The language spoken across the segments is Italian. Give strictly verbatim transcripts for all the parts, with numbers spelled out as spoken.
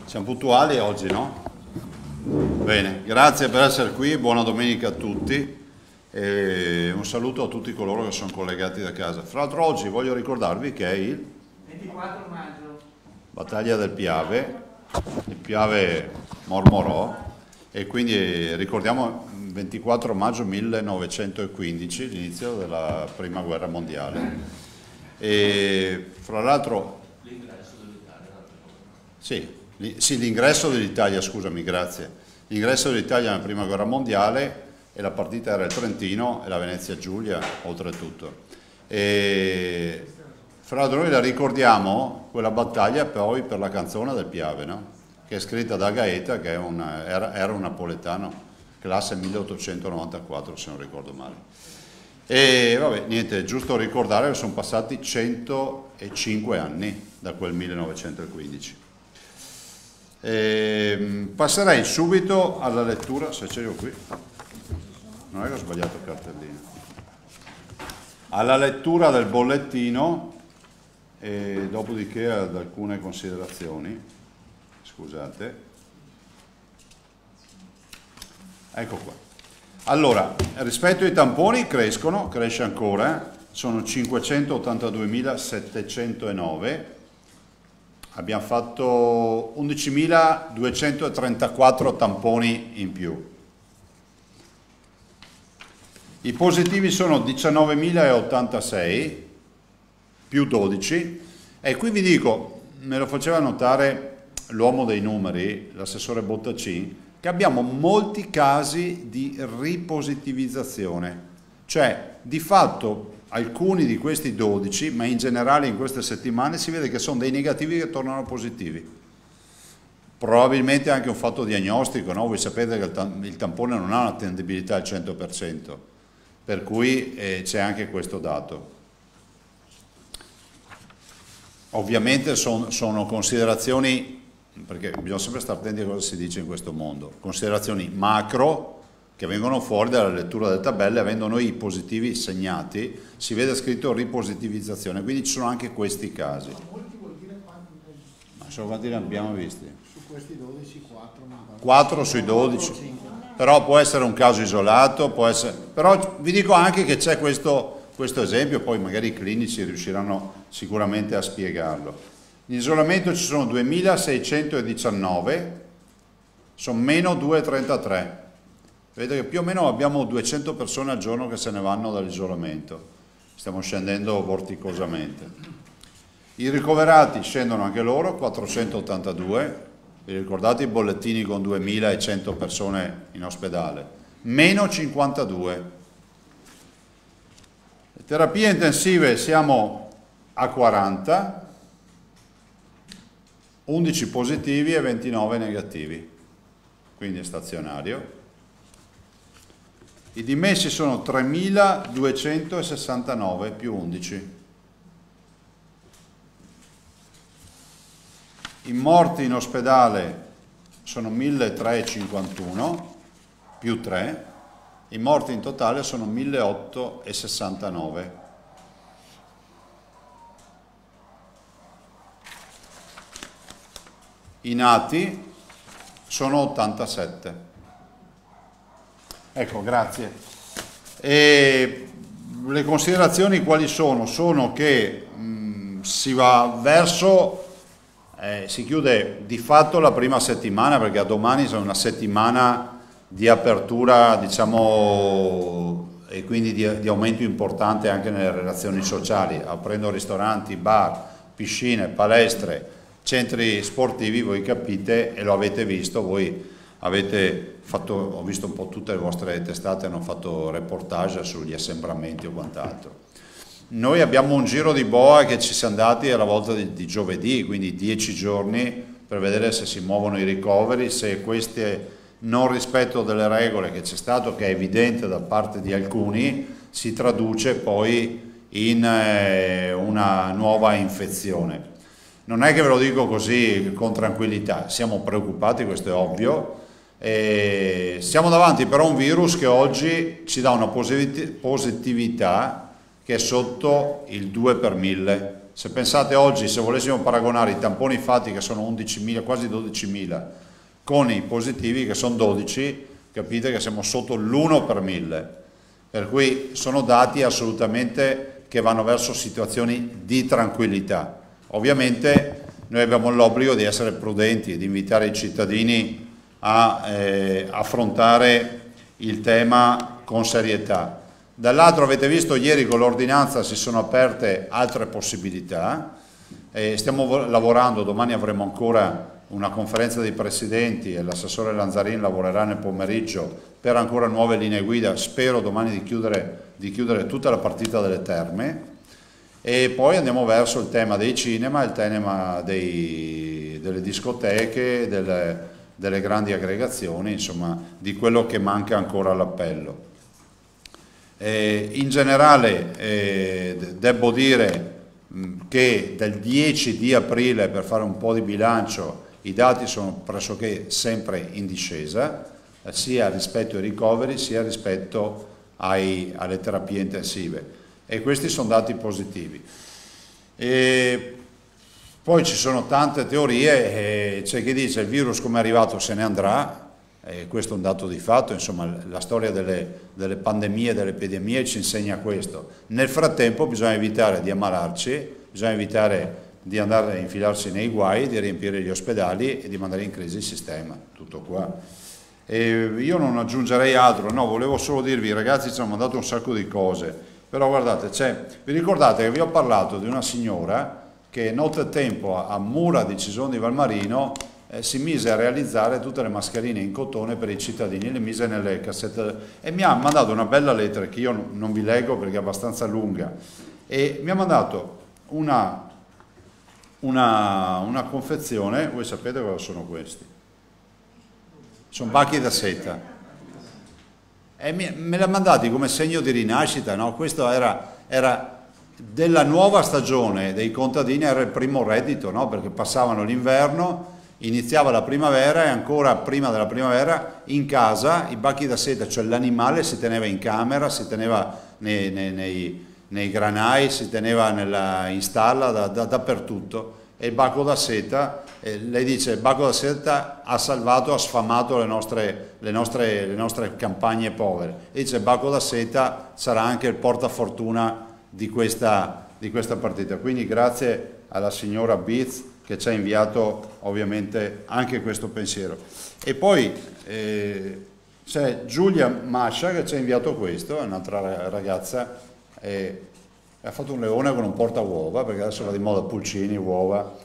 Siamo puntuali oggi, no? Bene, grazie per essere qui, buona domenica a tutti e un saluto a tutti coloro che sono collegati da casa. Fra l'altro oggi voglio ricordarvi che è il ventiquattro maggio, battaglia del Piave, il Piave mormorò e quindi ricordiamo il ventiquattro maggio millenovecentoquindici, l'inizio della prima guerra mondiale. E fra l'altro sì, sì, l'ingresso dell'Italia, scusami, grazie. L'ingresso dell'Italia nella prima guerra mondiale e la partita era il Trentino e la Venezia Giulia, oltretutto. E fra l'altro noi la ricordiamo, quella battaglia, poi per la canzone del Piave, no? Che è scritta da Gaeta, che è una, era, era un napoletano, classe milleottocentonovantaquattro, se non ricordo male. E vabbè, niente, è giusto ricordare che sono passati centocinque anni da quel millenovecentoquindici. E passerei subito alla lettura, se ce l'ho qui, non è che ho sbagliato il cartellino, alla lettura del bollettino e dopodiché ad alcune considerazioni, scusate, ecco qua. Allora, rispetto ai tamponi crescono, cresce ancora, sono cinquecentottantaduemilasettecentonove. Abbiamo fatto undicimiladuecentotrentaquattro tamponi in più. I positivi sono diciannovemilaottantasei più dodici e qui vi dico, me lo faceva notare l'uomo dei numeri, l'assessore Bottacin, che abbiamo molti casi di ripositivizzazione, cioè di fatto alcuni di questi dodici, ma in generale in queste settimane si vede che sono dei negativi che tornano positivi. Probabilmente anche un fatto diagnostico, no? Voi sapete che il tampone non ha un'attendibilità al cento per cento, per cui eh, c'è anche questo dato. Ovviamente son, sono considerazioni, perché bisogna sempre stare attenti a cosa si dice in questo mondo, considerazioni macro, che vengono fuori dalla lettura delle tabelle, avendo noi i positivi segnati, si vede scritto ripositivizzazione, quindi ci sono anche questi casi. ma molti vuol dire quanti? Ma solo quanti ne abbiamo visti? Su questi dodici, quattro. quattro sui dodici, però può essere un caso isolato, può essere... però vi dico anche che c'è questo, questo esempio, poi magari i clinici riusciranno sicuramente a spiegarlo. In isolamento ci sono duemilaseicentodiciannove, sono meno duecentotrentatré. Vedete che più o meno abbiamo duecento persone al giorno che se ne vanno dall'isolamento, stiamo scendendo vorticosamente. I ricoverati scendono anche loro, quattrocentottantadue, vi ricordate i bollettini con duemilacento persone in ospedale? Meno cinquantadue. Le terapie intensive siamo a quaranta, undici positivi e ventinove negativi, quindi è stazionario. I dimessi sono tremiladuecentosessantanove più undici. I morti in ospedale sono milletrecentocinquantuno più tre. I morti in totale sono milleottocentosessantanove. I nati sono ottantasette. Ecco, grazie. E le considerazioni quali sono? Sono che mh, si va verso, eh, si chiude di fatto la prima settimana, perché a domani sono una settimana di apertura, diciamo, e quindi di, di aumento importante anche nelle relazioni sociali, aprendo ristoranti, bar, piscine, palestre, centri sportivi, voi capite e lo avete visto, voi avete fatto, ho visto un po' tutte le vostre testate, hanno fatto reportage sugli assembramenti o quant'altro. Noi abbiamo un giro di boa che ci siamo dati alla volta di, di giovedì, quindi dieci giorni per vedere se si muovono i ricoveri, se questo non rispetto delle regole che c'è stato, che è evidente da parte di alcuni, si traduce poi in eh, una nuova infezione. Non è che ve lo dico così con tranquillità, siamo preoccupati, questo è ovvio. E siamo davanti però a un virus che oggi ci dà una positività che è sotto il due per mille, Se pensate oggi, se volessimo paragonare i tamponi fatti che sono undicimila, quasi dodicimila, con i positivi che sono dodici, capite che siamo sotto l'uno per mille. Per cui sono dati assolutamente che vanno verso situazioni di tranquillità. Ovviamente noi abbiamo l'obbligo di essere prudenti e di invitare i cittadini a eh, affrontare il tema con serietà. Dall'altro avete visto ieri con l'ordinanza si sono aperte altre possibilità, eh, stiamo lavorando, domani avremo ancora una conferenza dei presidenti e l'assessore Lanzarin lavorerà nel pomeriggio per ancora nuove linee guida, spero domani di chiudere, di chiudere tutta la partita delle terme e poi andiamo verso il tema dei cinema, il tema dei, delle discoteche, delle, delle grandi aggregazioni, insomma di quello che manca ancora all'appello. Eh, in generale eh, devo dire mh, che dal dieci di aprile, per fare un po' di bilancio, i dati sono pressoché sempre in discesa, eh, sia rispetto ai ricoveri sia rispetto ai, alle terapie intensive, e questi sono dati positivi. E poi ci sono tante teorie, eh, c'è chi dice il virus come è arrivato se ne andrà. E questo è un dato di fatto, insomma la storia delle, delle pandemie, delle epidemie ci insegna questo. Nel frattempo bisogna evitare di ammalarci, bisogna evitare di andare a infilarsi nei guai, di riempire gli ospedali e di mandare in crisi il sistema, tutto qua. E io non aggiungerei altro, no, volevo solo dirvi, i ragazzi ci hanno mandato un sacco di cose, però guardate, vi ricordate che vi ho parlato di una signora che nottetempo a Mura di Cison di Valmarino Eh, si mise a realizzare tutte le mascherine in cotone per i cittadini, le mise nelle cassette e mi ha mandato una bella lettera che io non vi leggo perché è abbastanza lunga, e mi ha mandato una, una, una confezione. Voi sapete cosa sono questi? Sono bacchi da seta e mi, me li ha mandati come segno di rinascita, no? Questo era, era della nuova stagione dei contadini, era il primo reddito, no? Perché passavano l'inverno, iniziava la primavera e ancora prima della primavera in casa i bacchi da seta, cioè l'animale si teneva in camera, si teneva nei, nei, nei, nei granai, si teneva nella, in stalla, da, da, dappertutto, e il bacco da seta, eh, lei dice il bacco da seta ha salvato, ha sfamato le nostre, le nostre, le nostre campagne povere, e dice il bacco da seta sarà anche il portafortuna di questa, di questa partita. Quindi grazie alla signora Biz che ci ha inviato ovviamente anche questo pensiero. E poi eh, c'è Giulia Mascia che ci ha inviato questo, è un'altra ragazza, eh, ha fatto un leone con un porta uova, perché adesso va di moda pulcini, uova.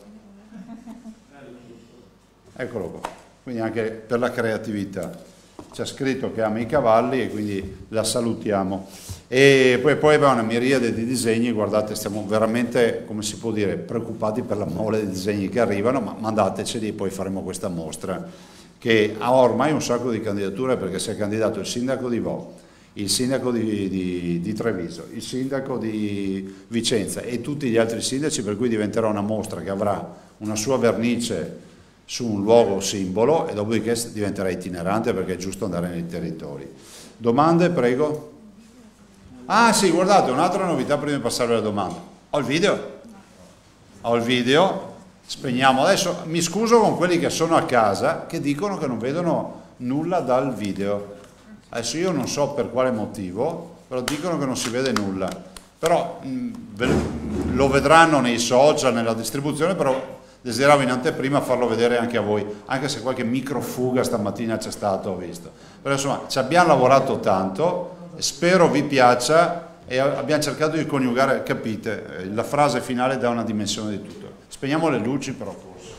Eccolo qua, quindi anche per la creatività. C'è scritto che ama i cavalli e quindi la salutiamo. E poi, poi abbiamo una miriade di disegni, guardate, stiamo veramente, come si può dire, preoccupati per la mole di disegni che arrivano, ma mandateceli e poi faremo questa mostra, che ha ormai un sacco di candidature, perché si è candidato il sindaco di Vo, il sindaco di, di, di Treviso, il sindaco di Vicenza e tutti gli altri sindaci, per cui diventerà una mostra che avrà una sua vernice su un luogo simbolo e dopodiché diventerà itinerante, perché è giusto andare nei territori. Domande, prego? Ah sì, guardate, un'altra novità prima di passare alle domande. Ho il video? Ho il video, spegniamo adesso. Mi scuso con quelli che sono a casa che dicono che non vedono nulla dal video. Adesso io non so per quale motivo, però dicono che non si vede nulla. Però mh, lo vedranno nei social, nella distribuzione, però desideravo in anteprima farlo vedere anche a voi, anche se qualche microfuga stamattina c'è stato, ho visto. Però insomma, ci abbiamo lavorato tanto, spero vi piaccia, e abbiamo cercato di coniugare, capite, la frase finale dà una dimensione di tutto. Spegniamo le luci però forse.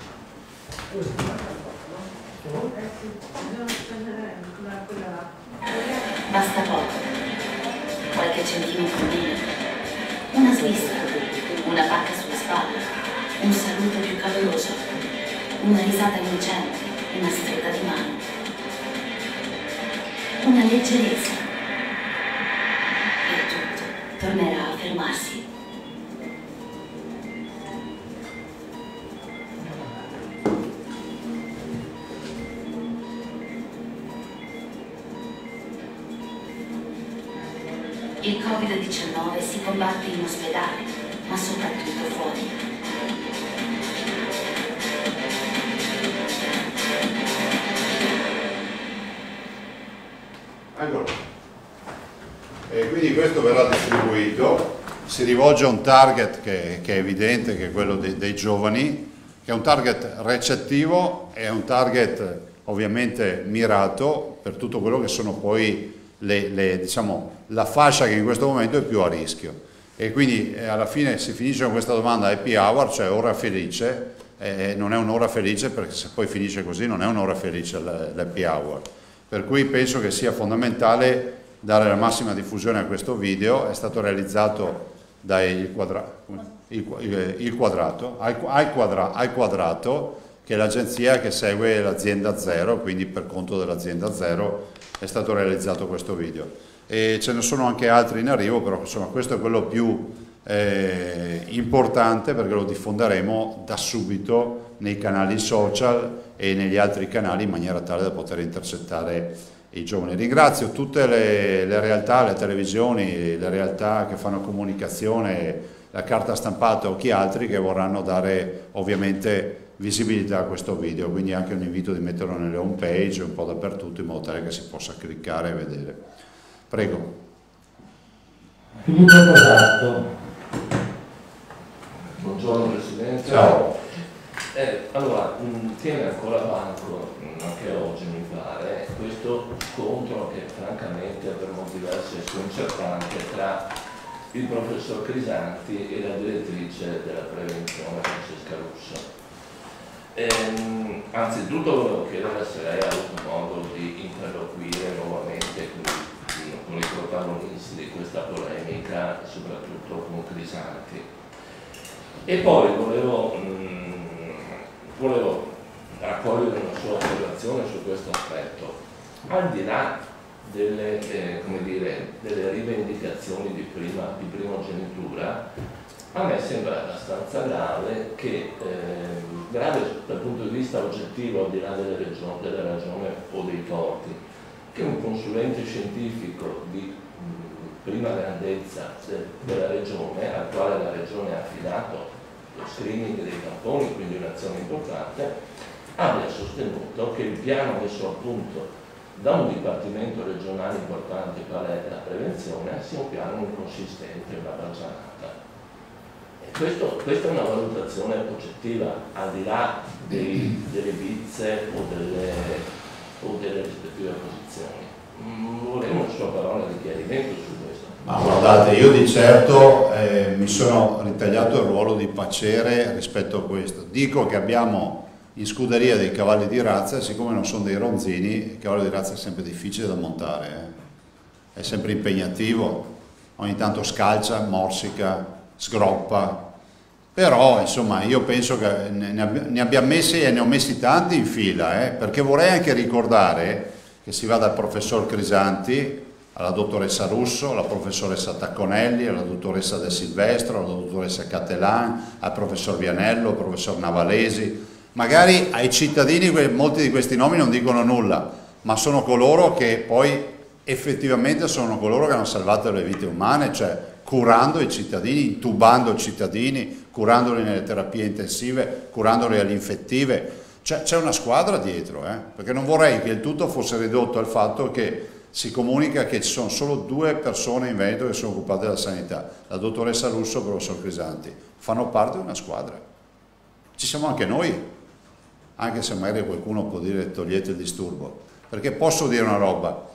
Basta poco, qualche centimetro in meno, una svista, una pacca sulle spalle, un saluto più caloroso, una risata innocente, una stretta di mano, una leggerezza, e tutto tornerà a fermarsi. Il Covid diciannove si combatte in ospedale, ma soprattutto fuori. Eccolo. E quindi questo verrà distribuito, si rivolge a un target che, che è evidente, che è quello dei, dei giovani, che è un target recettivo, è un target ovviamente mirato per tutto quello che sono poi le, le, diciamo, la fascia che in questo momento è più a rischio. E quindi eh, alla fine si finisce con questa domanda happy hour, cioè ora felice, eh, non è un'ora felice, perché se poi finisce così non è un'ora felice l'happy hour. Per cui penso che sia fondamentale dare la massima diffusione a questo video. È stato realizzato dal quadra, il, il, il quadrato, al, al, quadra, al quadrato, che è l'agenzia che segue l'azienda Zero, quindi per conto dell'azienda Zero è stato realizzato questo video. E ce ne sono anche altri in arrivo, però insomma questo è quello più eh, importante, perché lo diffonderemo da subito nei canali social e negli altri canali in maniera tale da poter intercettare i giovani. Ringrazio tutte le, le realtà, le televisioni, le realtà che fanno comunicazione, la carta stampata o chi altri che vorranno dare ovviamente visibilità a questo video, quindi anche un invito di metterlo nelle home page un po' dappertutto in modo tale che si possa cliccare e vedere. Prego. Filippo Cosato. Buongiorno Presidente. Ciao. Eh, allora, mh, tiene ancora banco, mh, anche oggi mi pare, questo scontro che francamente per molti versi è sconcertante tra il professor Crisanti e la direttrice della prevenzione Francesca Russo. Ehm, anzitutto volevo chiedere se lei ha avuto modo di interloquire nuovamente con, con i protagonisti di questa polemica, soprattutto con Crisanti. E poi volevo, mh, volevo raccogliere una sua osservazione su questo aspetto. Al di là delle, eh, come dire, delle rivendicazioni di, prima, di primogenitura, a me sembra abbastanza grave che, eh, grave dal punto di vista oggettivo, al di là delle, regioni, delle ragioni o dei torti, che un consulente scientifico di mh, prima grandezza de, della regione, al quale la regione ha affidato lo screening dei tamponi, quindi un'azione importante, abbia sostenuto che il piano messo a punto da un dipartimento regionale importante qual è la prevenzione sia un piano inconsistente, una baggianata. E questo, questa è una valutazione oggettiva, al di là dei, delle bizze o delle, o delle rispettive posizioni. Mm, vorrei una sua parola di chiarimento su questo. Ma guardate, io di certo eh, mi sono ritagliato il ruolo di pacere rispetto a questo. Dico che abbiamo in scuderia dei cavalli di razza, e siccome non sono dei ronzini, il cavallo di razza è sempre difficile da montare, eh. È sempre impegnativo, ogni tanto scalcia, morsica, sgroppa, però insomma io penso che ne, abbia, ne abbiamo messi e ne ho messi tanti in fila, eh, perché vorrei anche ricordare che si va dal professor Crisanti alla dottoressa Russo, alla professoressa Tacconelli, alla dottoressa De Silvestro, alla dottoressa Cattelan, al professor Vianello, al professor Navalesi. Magari ai cittadini molti di questi nomi non dicono nulla, ma sono coloro che poi effettivamente sono coloro che hanno salvato le vite umane, cioè curando i cittadini, intubando i cittadini, curandoli nelle terapie intensive, curandoli alle infettive. C'è una squadra dietro, eh? Perché non vorrei che il tutto fosse ridotto al fatto che si comunica che ci sono solo due persone in Veneto che sono occupate della sanità, la dottoressa Russo e il professor Crisanti. Fanno parte di una squadra. Ci siamo anche noi, anche se magari qualcuno può dire togliete il disturbo. Perché posso dire una roba,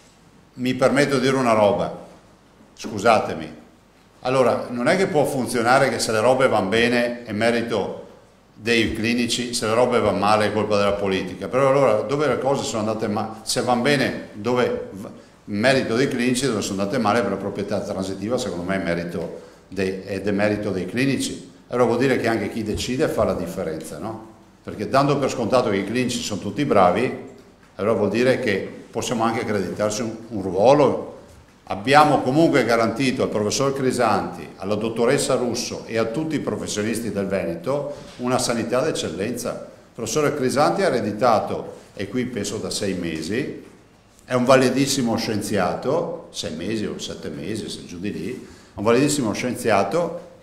mi permetto di dire una roba, scusatemi. Allora, non è che può funzionare che se le robe vanno bene è merito dei clinici, se le robe vanno male è colpa della politica, però allora dove le cose sono andate male, se vanno bene dove merito dei clinici, dove sono andate male per la proprietà transitiva, secondo me è merito dei, è demerito dei clinici. Allora vuol dire che anche chi decide fa la differenza, no? Perché dando per scontato che i clinici sono tutti bravi, allora vuol dire che possiamo anche accreditarci un, un ruolo. Abbiamo comunque garantito al professor Crisanti, alla dottoressa Russo e a tutti i professionisti del Veneto una sanità d'eccellenza. Il professor Crisanti ha ereditato, e qui penso da sei mesi, è un validissimo scienziato, sei mesi o sette mesi, se giù di lì, un validissimo scienziato che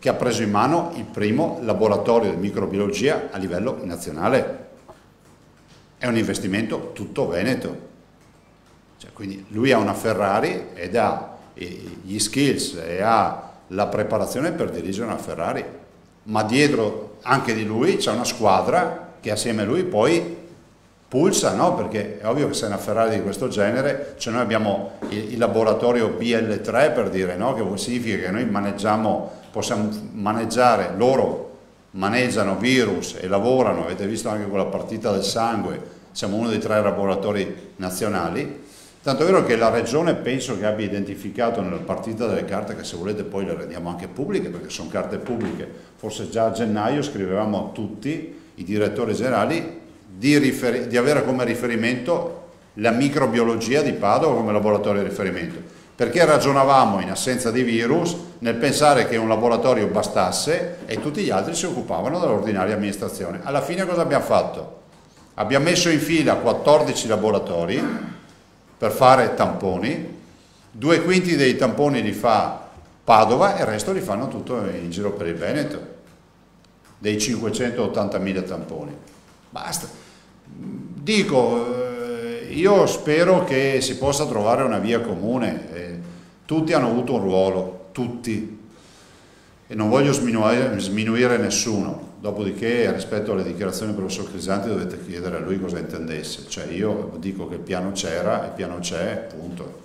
che ha preso in mano il primo laboratorio di microbiologia a livello nazionale. È un investimento tutto veneto. Cioè, quindi lui ha una Ferrari ed ha gli skills e ha la preparazione per dirigere una Ferrari, ma dietro anche di lui c'è una squadra che assieme a lui poi pulsa, no? Perché è ovvio che se è una Ferrari di questo genere, cioè noi abbiamo il, il laboratorio B L tre, per dire, no? Che significa che noi maneggiamo, possiamo maneggiare, loro maneggiano virus e lavorano, avete visto anche con la partita del sangue, siamo uno dei tre laboratori nazionali, tanto è vero che la regione penso che abbia identificato nella partita delle carte, che se volete poi le rendiamo anche pubbliche perché sono carte pubbliche, forse già a gennaio scrivevamo a tutti i direttori generali di, di avere come riferimento la microbiologia di Padova come laboratorio di riferimento, perché ragionavamo in assenza di virus nel pensare che un laboratorio bastasse e tutti gli altri si occupavano dell'ordinaria amministrazione. Alla fine cosa abbiamo fatto? Abbiamo messo in fila quattordici laboratori per fare tamponi, due quinti dei tamponi li fa Padova e il resto li fanno tutto in giro per il Veneto, dei cinquecentottantamila tamponi. Basta. Dico, io spero che si possa trovare una via comune, eh, tutti hanno avuto un ruolo, tutti, e non voglio sminuire, sminuire nessuno. Dopodiché, rispetto alle dichiarazioni del professor Crisanti, dovete chiedere a lui cosa intendesse. Cioè, io dico che il piano c'era, il piano c'è, punto.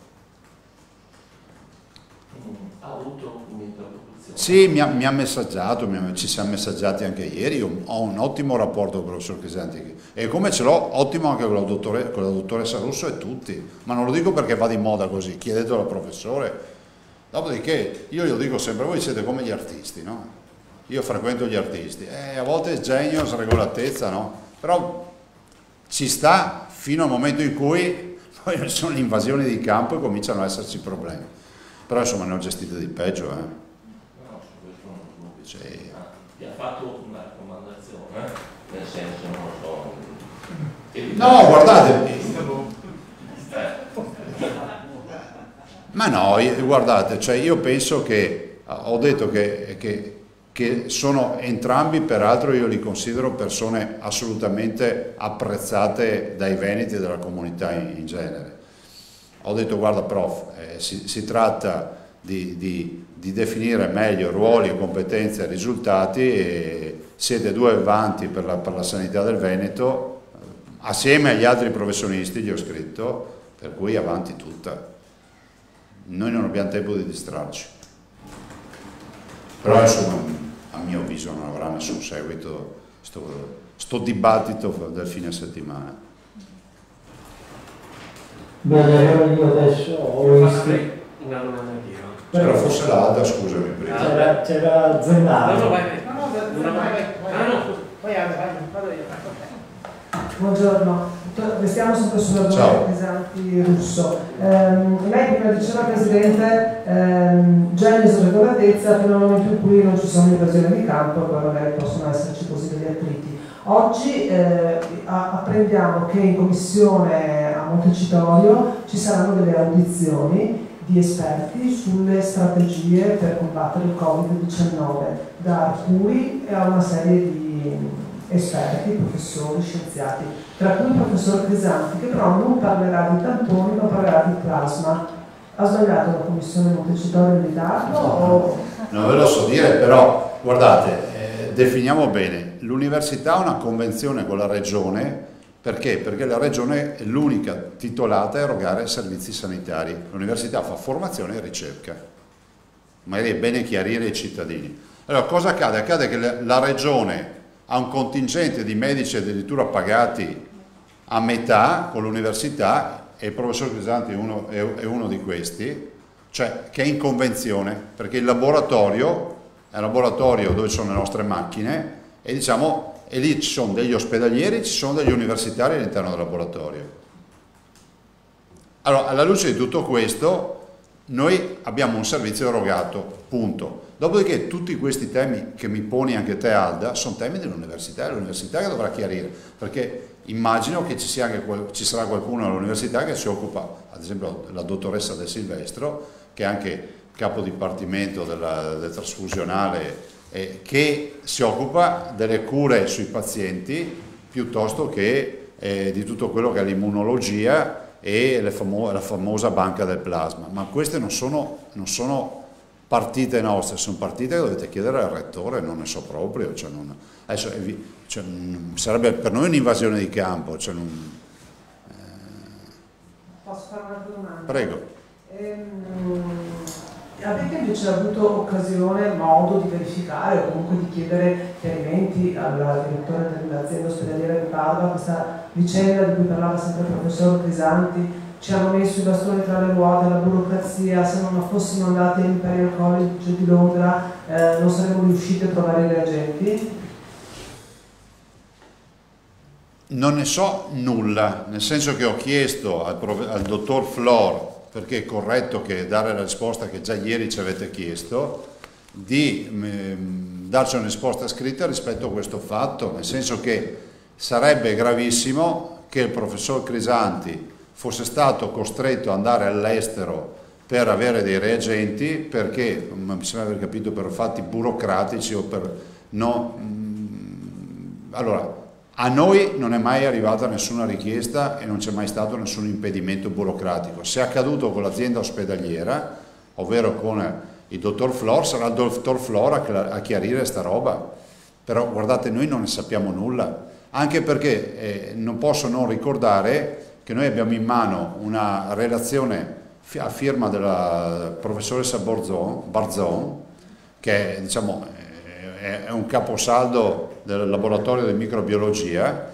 Ha avuto un'interlocuzione? Sì, mi ha, mi ha messaggiato, mi ha, ci siamo messaggiati anche ieri. Io ho un ottimo rapporto con il professor Crisanti e come ce l'ho ottimo anche con la, dottore, con la dottoressa Russo e tutti. Ma non lo dico perché va di moda così, chiedetelo al professore. Dopodiché, io glielo dico sempre, voi siete come gli artisti, no? Io frequento gli artisti, eh, a volte genio, sregolatezza, no? Però ci sta fino al momento in cui poi sono le invasioni di campo e cominciano ad esserci problemi. Però insomma ne ho gestite di peggio. Eh. No, su questo non ho dubbi. Cioè, ah, ti ha fatto una raccomandazione? Nel senso, non lo so. no, guardate. Ma no, guardate, cioè io penso che, ho detto che, che che sono entrambi, peraltro io li considero persone assolutamente apprezzate dai veneti e dalla comunità in, in genere. Ho detto guarda prof, eh, si, si tratta di, di, di definire meglio ruoli, competenze e risultati e siete due avanti per la, per la sanità del Veneto, assieme agli altri professionisti gli ho scritto, per cui avanti tutta. Noi non abbiamo tempo di distrarci. Però insomma, a mio avviso non avrà nessun seguito sto, sto dibattito del fine settimana. Bene, allora io adesso ho iscritto. Una domanda anch'io. C'era forse l'Ada, scusami prima. C'era, c'era Zendano. No, no, vai, vai. No, no, vai, vai, vai. Ah, no, scusa. Vai, vai, vai, vado io. Buongiorno, restiamo sempre sulla Crisanti Russo. Ehm, lei prima diceva, Presidente, ehm, genio e sregolatezza fino al momento in cui non ci sono invasioni di campo e poi magari possono esserci così degli attriti. Oggi eh, apprendiamo che in commissione a Montecitorio ci saranno delle audizioni di esperti sulle strategie per combattere il Covid diciannove, da Arcuri e a una serie di esperti, professori, scienziati, tra cui il professor Crisanti, che però non parlerà di tamponi ma parlerà di plasma. Ha sbagliato la commissione Montecitorio di darlo? O... Non ve lo so dire, però guardate, eh, definiamo bene, l'università ha una convenzione con la regione, perché? Perché la regione è l'unica titolata a erogare servizi sanitari, l'università fa formazione e ricerca, magari è bene chiarire ai cittadini. Allora cosa accade? Accade che la, la regione ha un contingente di medici addirittura pagati a metà con l'università e il professor Crisanti è uno, è, è uno di questi, cioè che è in convenzione, perché il laboratorio è un laboratorio dove ci sono le nostre macchine e diciamo e lì ci sono degli ospedalieri, ci sono degli universitari all'interno del laboratorio. Allora, alla luce di tutto questo, noi abbiamo un servizio erogato, punto. Dopodiché tutti questi temi che mi poni anche te, Alda, sono temi dell'università, è l'università che dovrà chiarire, perché immagino che ci, sia anche, ci sarà qualcuno all'università che si occupa, ad esempio la dottoressa De Silvestro, che è anche capo dipartimento della, del trasfusionale eh, che si occupa delle cure sui pazienti piuttosto che eh, di tutto quello che è l'immunologia e le famo la famosa banca del plasma. Ma queste non sono, non sono partite nostre, sono partite che dovete chiedere al rettore, non ne so proprio. Cioè non, adesso, cioè, sarebbe per noi un'invasione di campo. Cioè non, eh... Posso fare un'altra domanda? Prego. Ehm, avete invece avuto occasione, modo di verificare o comunque di chiedere chiarimenti al direttore dell'azienda ospedaliera di Padova questa vicenda di cui parlava sempre il professor Crisanti? Ci hanno messo i bastoni tra le ruote, la burocrazia, se non fossimo andati all'Imperial College di Londra eh, non saremmo riusciti a trovare i reagenti? Non ne so nulla, nel senso che ho chiesto al, al dottor Flor, perché è corretto che dare la risposta che già ieri ci avete chiesto, di ehm, darci una risposta scritta rispetto a questo fatto, nel senso che sarebbe gravissimo che il professor Crisanti fosse stato costretto ad andare all'estero per avere dei reagenti perché, mi sembra aver capito, per fatti burocratici o per no. Mh, allora, a noi non è mai arrivata nessuna richiesta e non c'è mai stato nessun impedimento burocratico. Se è accaduto con l'azienda ospedaliera, ovvero con il dottor Flor, sarà il dottor Flor a, a chiarire sta roba. Però guardate, noi non ne sappiamo nulla, anche perché eh, non posso non ricordare che noi abbiamo in mano una relazione a firma della professoressa Barzon, Barzon che è, diciamo, è un caposaldo del laboratorio di microbiologia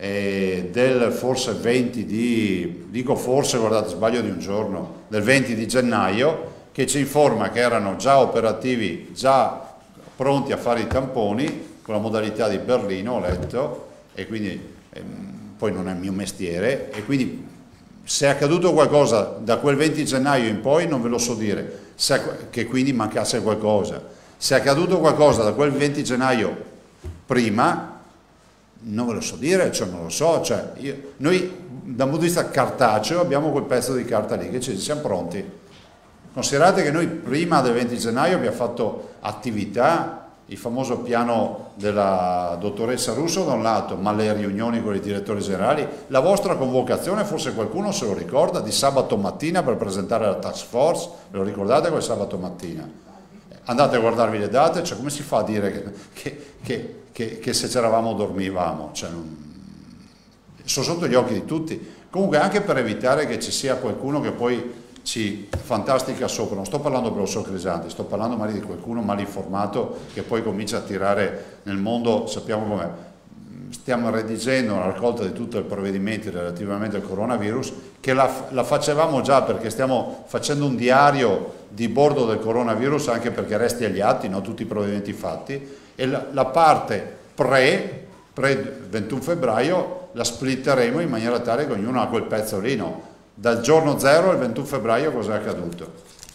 e del forse venti di, dico forse, guardate, sbaglio di un giorno, del venti di gennaio, che ci informa che erano già operativi, già pronti a fare i tamponi con la modalità di Berlino, ho letto, e quindi ehm, poi non è il mio mestiere, e quindi se è accaduto qualcosa da quel venti gennaio in poi non ve lo so dire, se, che quindi mancasse qualcosa. Se è accaduto qualcosa da quel venti gennaio prima, non ve lo so dire, cioè non lo so, cioè io, noi da un punto di vista cartaceo abbiamo quel pezzo di carta lì che ci siamo pronti. Considerate che noi prima del venti gennaio abbiamo fatto attività, il famoso piano della dottoressa Russo da un lato, ma le riunioni con i direttori generali, la vostra convocazione, forse qualcuno se lo ricorda, di sabato mattina per presentare la task force, ve lo ricordate quel sabato mattina? Andate a guardarvi le date, cioè come si fa a dire che, che, che, che, che se c'eravamo dormivamo? Cioè, non, sono sotto gli occhi di tutti. Comunque anche per evitare che ci sia qualcuno che poi ci fantastica sopra, non sto parlando per lo so Crisanti, sto parlando magari di qualcuno mal informato che poi comincia a tirare nel mondo, sappiamo com'è. Stiamo redigendo una raccolta di tutti i provvedimenti relativamente al coronavirus, che la, la facevamo già perché stiamo facendo un diario di bordo del coronavirus, anche perché resti agli atti, no? Tutti i provvedimenti fatti, e la, la parte pre, pre ventuno febbraio la splitteremo in maniera tale che ognuno ha quel pezzo lì, no? Dal giorno zero al ventuno febbraio cosa è accaduto?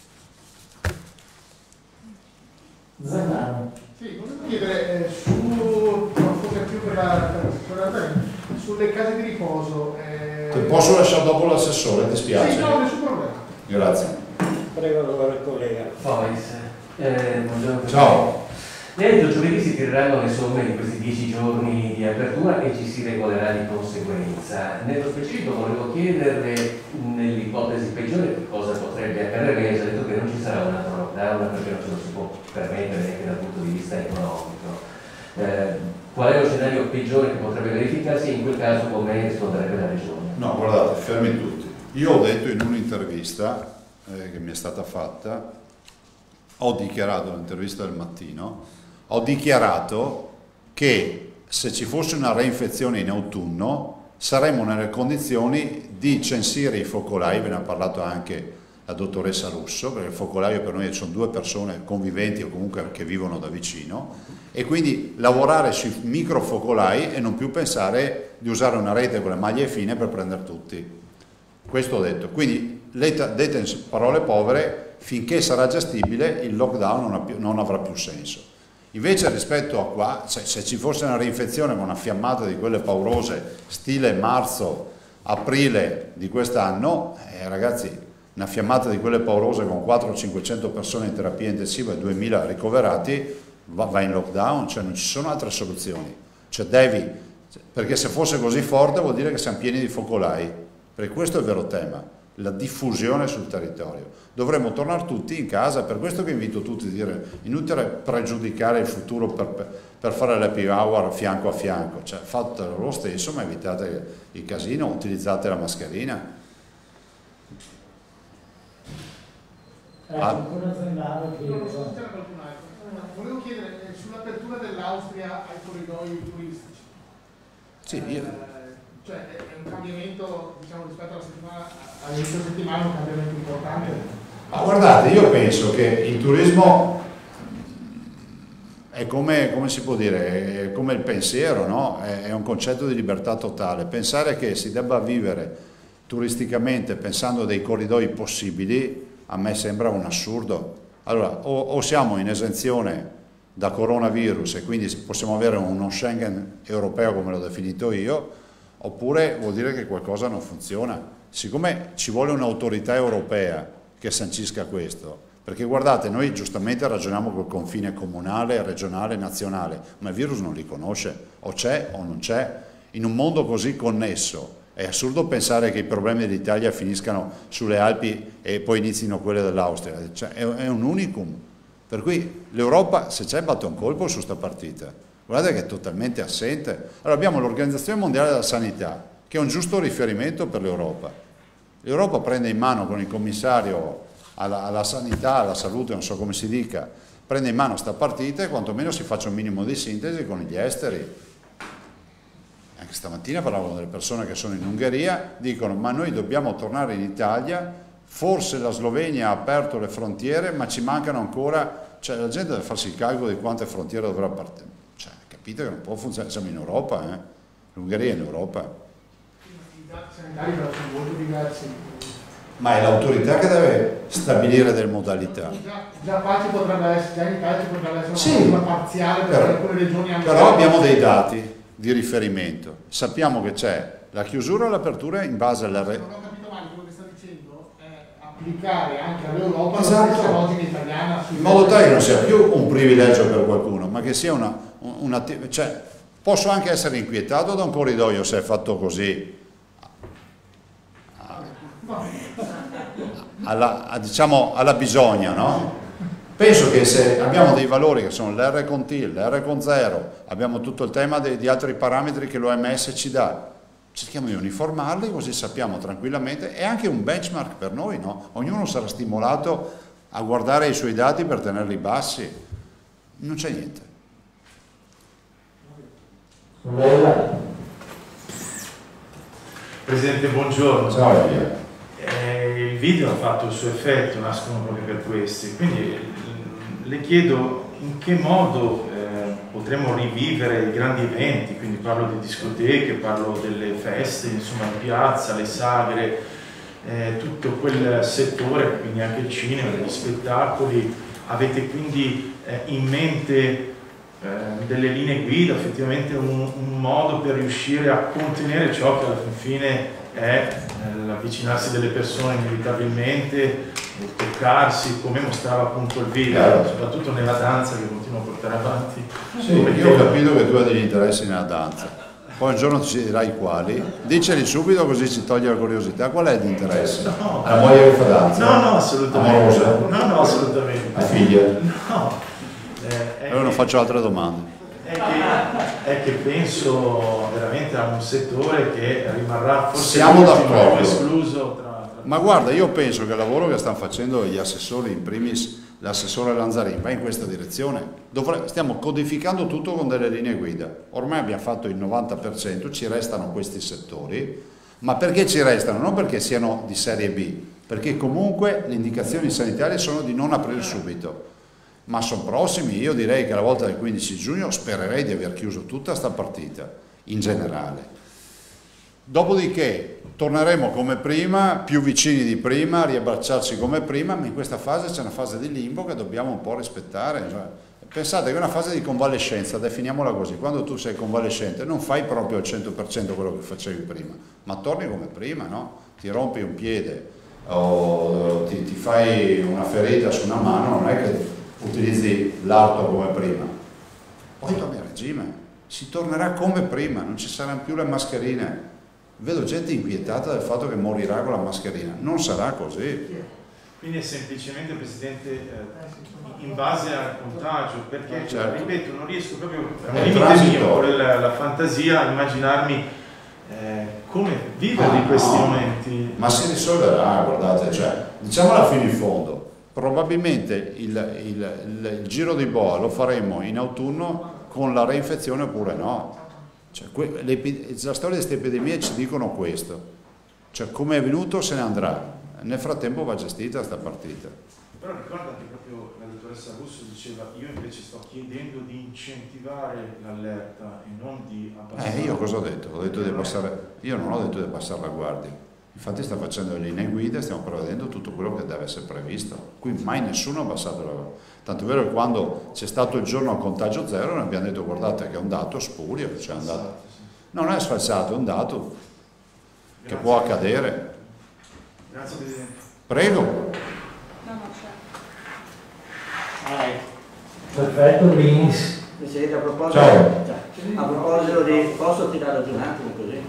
Zanaro. Sì, volevo chiedere eh, su, forse più per la, per la, sulle case di riposo. Eh... Ti posso lasciare dopo l'assessore, ti spiace? Sì, no, nessun problema. Grazie. Prego, allora, collega. Fois, eh, buongiorno. Ciao. Lei ha detto giovedì si tireranno le somme di questi dieci giorni di apertura e ci si regolerà di conseguenza. Nello specifico volevo chiederle, nell'ipotesi peggiore, che cosa potrebbe accadere. Lei ha detto che non ci sarà un altro lockdown perché non ce lo si può permettere neanche dal punto di vista economico. Eh, qual è lo scenario peggiore che potrebbe verificarsi e in quel caso come risponderebbe la Regione? No, guardate, fermi tutti. Io ho detto in un'intervista eh, che mi è stata fatta, ho dichiarato nell'intervista del mattino, ho dichiarato che se ci fosse una reinfezione in autunno saremmo nelle condizioni di censire i focolai, ve ne ha parlato anche la dottoressa Russo, perché il focolaio per noi sono due persone conviventi o comunque che vivono da vicino, e quindi lavorare sui microfocolai e non più pensare di usare una rete con le maglie fine per prendere tutti. Questo ho detto. Quindi, dette in parole povere, finché sarà gestibile il lockdown non, ha più, non avrà più senso. Invece rispetto a qua, se, se ci fosse una reinfezione con una fiammata di quelle paurose, stile marzo, aprile di quest'anno, eh, ragazzi, una fiammata di quelle paurose con quattrocento cinquecento persone in terapia intensiva e duemila ricoverati, va, va in lockdown, cioè non ci sono altre soluzioni, cioè devi, perché se fosse così forte vuol dire che siamo pieni di focolai, perché questo è il vero tema, la diffusione sul territorio. Dovremmo tornare tutti in casa, per questo che invito tutti a dire, inutile pregiudicare il futuro per, per fare l'happy hour fianco a fianco, cioè fatelo lo stesso ma evitate il casino, utilizzate la mascherina. Ah. Ancora Zendaro che... Volevo chiedere sull'apertura dell'Austria ai corridoi turistici. Sì, io... eh, cioè è un cambiamento, diciamo, rispetto alla settimana, all'inizio settimana, un cambiamento importante. Ma guardate, io penso che il turismo è come, come si può dire, è come il pensiero, no? È, è un concetto di libertà totale. Pensare che si debba vivere turisticamente pensando dei corridoi possibili a me sembra un assurdo. Allora, o, o siamo in esenzione da coronavirus e quindi possiamo avere uno Schengen europeo come l'ho definito io, oppure vuol dire che qualcosa non funziona. Siccome ci vuole un'autorità europea che sancisca questo, perché guardate, noi giustamente ragioniamo col confine comunale, regionale, nazionale, ma il virus non li conosce, o c'è o non c'è. In un mondo così connesso è assurdo pensare che i problemi dell'Italia finiscano sulle Alpi e poi inizino quelle dell'Austria, cioè, è, è un unicum, per cui l'Europa, se c'è, batte un colpo su sta partita, guardate che è totalmente assente. Allora abbiamo l'Organizzazione Mondiale della Sanità, che è un giusto riferimento per l'Europa. L'Europa prende in mano con il commissario alla, alla sanità, alla salute, non so come si dica, prende in mano sta partita e quantomeno si faccia un minimo di sintesi con gli esteri. Anche stamattina parlavano delle persone che sono in Ungheria, dicono ma noi dobbiamo tornare in Italia, forse la Slovenia ha aperto le frontiere ma ci mancano ancora, cioè la gente deve farsi il calcolo di quante frontiere dovrà partire, cioè capite che non può funzionare, siamo in Europa, eh? l'Ungheria è in Europa. I dati sanitari però sono molto diversi. Ma è l'autorità che deve stabilire delle modalità. Già, già qua ci potrebbe essere, già in Italia ci potrebbe essere una sì, forma parziale perché però, alcune regioni hanno... Però abbiamo dei dati di riferimento, sappiamo che c'è la chiusura e l'apertura in base alla... Se non ho capito male, quello che sta dicendo è applicare anche all'Europa esatto. la stessa logica italiana. In modo tale che non sia più un privilegio per qualcuno, ma che sia una... una cioè, posso anche essere inquietato da un corridoio se è fatto così, alla, diciamo, alla bisogna, no? Penso che se abbiamo dei valori che sono l'R con T, l'R con zero, abbiamo tutto il tema di, di altri parametri che l'O M S ci dà, cerchiamo di uniformarli così sappiamo tranquillamente, è anche un benchmark per noi, no? Ognuno sarà stimolato a guardare i suoi dati per tenerli bassi, non c'è niente. Presidente, buongiorno. Ciao Elia. Eh, il video ha fatto il suo effetto, nascono proprio per questi, quindi le chiedo in che modo eh, potremo rivivere i grandi eventi, quindi parlo di discoteche, parlo delle feste, insomma in piazza, le sagre, eh, tutto quel settore, quindi anche il cinema, gli spettacoli. Avete quindi eh, in mente eh, delle linee guida, effettivamente un, un modo per riuscire a contenere ciò che alla fine è l'avvicinarsi delle persone inevitabilmente, toccarsi, come mostrava appunto il video, Chiaro. Soprattutto nella danza che continuo a portare avanti. Sì, io ho capito che tu hai degli interessi nella danza, poi un giorno ci dirai quali, diceli subito così ci toglie la curiosità. Qual è l'interesse? No. La moglie che fa danza? No, no, assolutamente. Amorosa? No, no, assolutamente. La figlia? No. Eh, Allora non faccio altre domande. È che, è che penso veramente a un settore che rimarrà forse Siamo d'accordo. escluso tra, tra... Ma guarda, io penso che il lavoro che stanno facendo gli assessori, in primis l'assessore Lanzarin, va in questa direzione. Dovre- stiamo codificando tutto con delle linee guida. Ormai abbiamo fatto il novanta per cento, ci restano questi settori, ma perché ci restano? Non perché siano di serie B, perché comunque le indicazioni sanitarie sono di non aprire subito. Ma sono prossimi, io direi che alla volta del quindici giugno spererei di aver chiuso tutta sta partita, in generale. Dopodiché torneremo come prima, più vicini di prima, a riabbracciarci come prima, ma in questa fase c'è una fase di limbo che dobbiamo un po' rispettare. Cioè, pensate che è una fase di convalescenza, definiamola così, quando tu sei convalescente non fai proprio al cento per cento quello che facevi prima, ma torni come prima, no? Ti rompi un piede o ti, ti fai una ferita su una mano, non è che utilizzi l'arto come prima, poi torna il regime, si tornerà come prima, non ci saranno più le mascherine. Vedo gente inquietata del fatto che morirà con la mascherina, non sarà così. Quindi è semplicemente, Presidente, eh, in base al contagio, perché, certo. ripeto, non riesco proprio, È è un limite transito. mio, con la, la fantasia, a immaginarmi eh, come vivere Ah, di questi no. momenti. Ma si risolverà, guardate, cioè, diciamola fino in fondo, probabilmente il, il, il, il giro di boa lo faremo in autunno con la reinfezione oppure no. Cioè, que, le, la storia di queste epidemie ci dicono questo, cioè come è venuto se ne andrà, nel frattempo va gestita questa partita. Però ricorda che proprio la dottoressa Russo diceva, io invece sto chiedendo di incentivare l'allerta e non di abbassare. Eh, io cosa ho detto? Ho detto di abbassare, io non ho detto di abbassare la guardia, infatti sta facendo le linee guida, stiamo prevedendo tutto quello che deve essere previsto, qui mai nessuno ha abbassato la guardia, tanto è vero che quando c'è stato il giorno a contagio zero noi abbiamo detto guardate che è un dato spurio, cioè un dato, non è sfalsato, è un dato che può accadere. Grazie Presidente. Prego. No, no, c'è. Perfetto, Minis. Presidente, a proposito, Ciao. a proposito di... posso tirare giù un attimo così?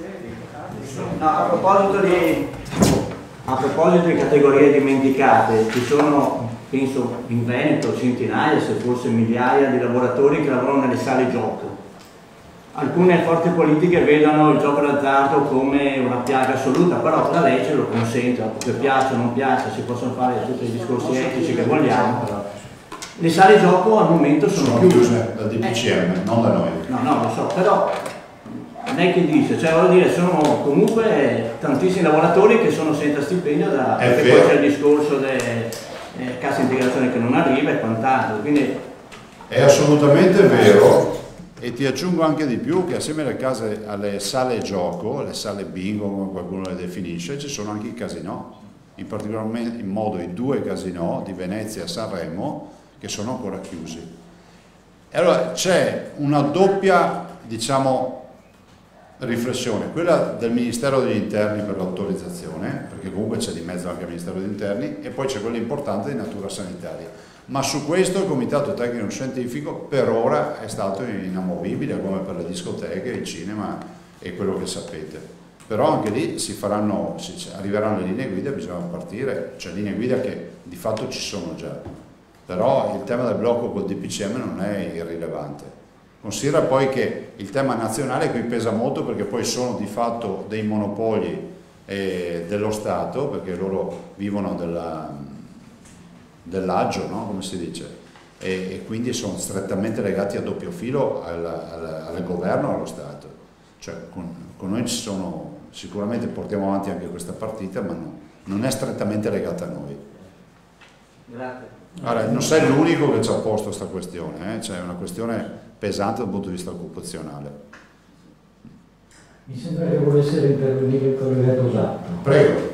No, a proposito di... a proposito di categorie dimenticate, ci sono, penso, in Veneto centinaia, se forse migliaia di lavoratori che lavorano nelle sale gioco. Alcune forze politiche vedono il gioco d'azzardo come una piaga assoluta, però la legge lo consente, che piaccia o non piaccia, si possono fare tutti i discorsi etici che vogliamo, però le sale gioco al momento sono, Sono chiuse dal D P C M, eh. non da noi. No, no, lo so, però lei che dice, cioè voglio dire, sono comunque tantissimi lavoratori che sono senza stipendio, da, perché poi c'è il discorso delle eh, cassa integrazione che non arriva e quant'altro, quindi... È assolutamente vero. E ti aggiungo anche di più che assieme alle, case, alle sale gioco, alle sale bingo come qualcuno le definisce, ci sono anche i casinò, in particolar modo i due casinò di Venezia e Sanremo che sono ancora chiusi. E allora c'è una doppia, diciamo, riflessione, quella del Ministero degli Interni per l'autorizzazione, perché comunque c'è di mezzo anche il Ministero degli Interni, e poi c'è quella importante di natura sanitaria. Ma su questo il Comitato Tecnico Scientifico per ora è stato inamovibile, come per le discoteche, il cinema e quello che sapete. Però anche lì si faranno, si, arriveranno le linee guida e bisogna partire, cioè linee guida che di fatto ci sono già. Però il tema del blocco col D P C M non è irrilevante. Considera poi che il tema nazionale qui pesa molto perché poi sono di fatto dei monopoli eh, dello Stato, perché loro vivono della... dell'agio, no? Come si dice, e, e quindi sono strettamente legati a doppio filo al, al, al governo e allo Stato. Cioè con, con noi ci sono, sicuramente portiamo avanti anche questa partita, ma no, non è strettamente legata a noi. Grazie. Allora, non sei l'unico che ci ha posto questa questione, eh? Cioè è una questione pesante dal punto di vista occupazionale. Mi sembra che volesse intervenire il collega Tosato. Prego.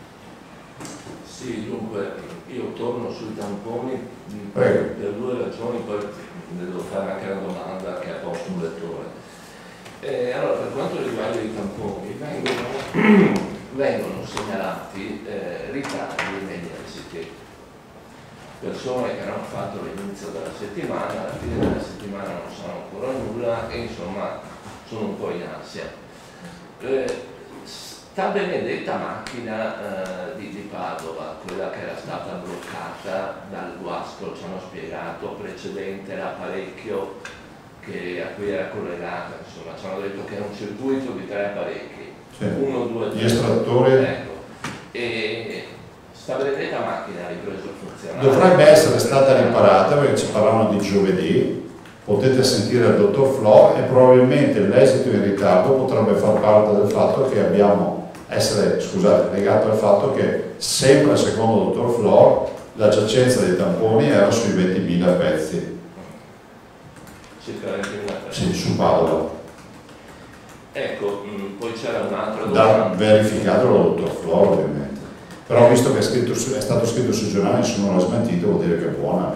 Sì, dunque, io torno sui tamponi Prego. per due ragioni, poi devo fare anche una domanda che ha posto un lettore. Eh, allora, per quanto riguarda i tamponi, vengono, vengono segnalati eh, ritardi negli esiti. Persone che hanno fatto l'inizio della settimana, alla fine della settimana non sanno ancora nulla e insomma sono un po' in ansia. Eh, sta benedetta macchina eh, di, di Padova, quella che era stata bloccata dal guasco, ci hanno spiegato, precedente l'apparecchio che, a cui era collegata, insomma ci hanno detto che era un circuito di tre apparecchi, sì. uno, due, tre. Gli estrattori. Ecco. E sta benedetta macchina ha ripreso a funzionare. Dovrebbe essere stata riparata perché ci parlavano di giovedì, potete sentire il dottor Flo e probabilmente l'esito in ritardo potrebbe far parte del fatto che abbiamo essere, scusate, legato al fatto che sempre secondo il dottor Flo la giacenza dei tamponi era sui ventimila pezzi. Circa ventimila pezzi. Sì, su Padova. Ecco, mh, poi c'era un altro Da domanda. verificato dal dottor Flo ovviamente. Però visto che è, scritto su, è stato scritto sui giornali, nessuno l'ha smentito, vuol dire che è buona.